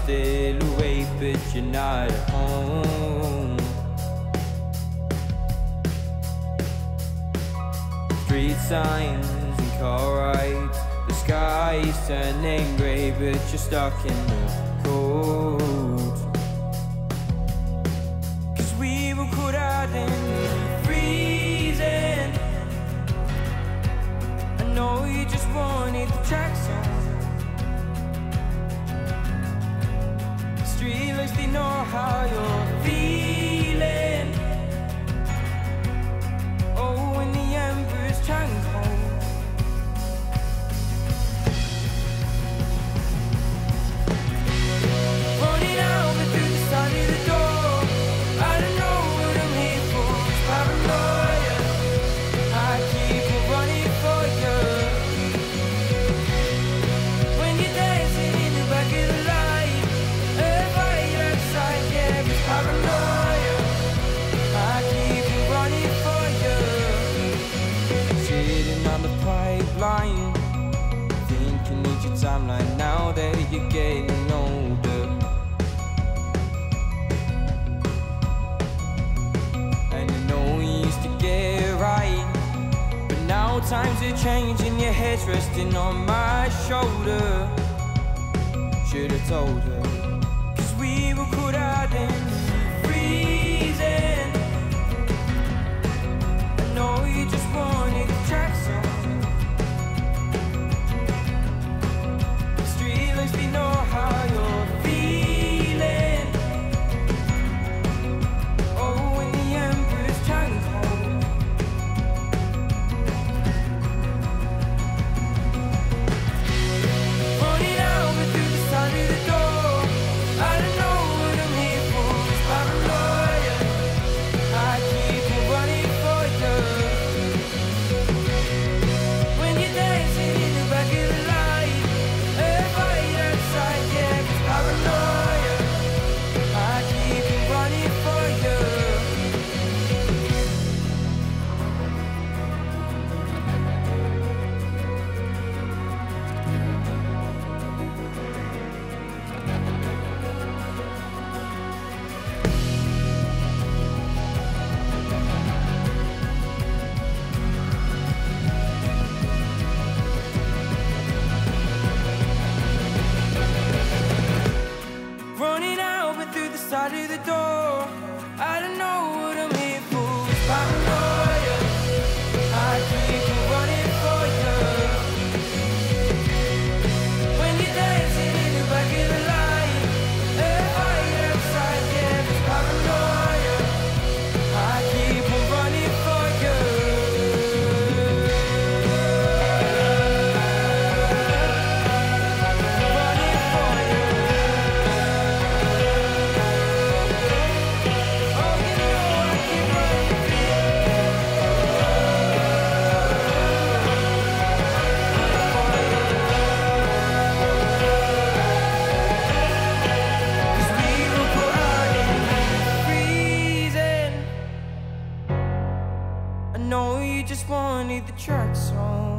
still awake, but you're not at home. Street signs and car rides, the sky's turning grey, but you're stuck in the cold. 'Cause we were caught out in the freezing. I know you just wanted the tracks on. The streetlights, they know how you're feeling. Oh, when the embers turn cold. Running out but through the side of the door. I don't know what I'm here for. It's paranoia. I keep on running for you. When you're dancing in the back of the light, a fight outside, yeah, it's paranoia. I keep on running for you. Sitting on the pipeline, think you need your timeline now that you're getting older. And you know you used to get right, but now times are changing, your head's resting on my shoulder. Should've told her, 'cause we were caught out in the freezing. I know you just wanted the tracks on. The streetlights, they know how you're feeling. Oh, when the embers turn cold. Running out but through the side of the door. I don't know what I'm here for. It's paranoia. I keep on running for you. When you're dancing in the back of the light, a fight outside, yeah, it's paranoia. I keep on running for you. Running out but through the side of the door. I don't know what I'm here for. It's paranoia. I keep on running for you. When you're dancing in the back of the light, a fight outside, yeah, it's paranoia. I keep on running for you. Running for you. Oh, you know I keep running for you. Cause we were caught out in the freezing. I know you just wanted the tracks on.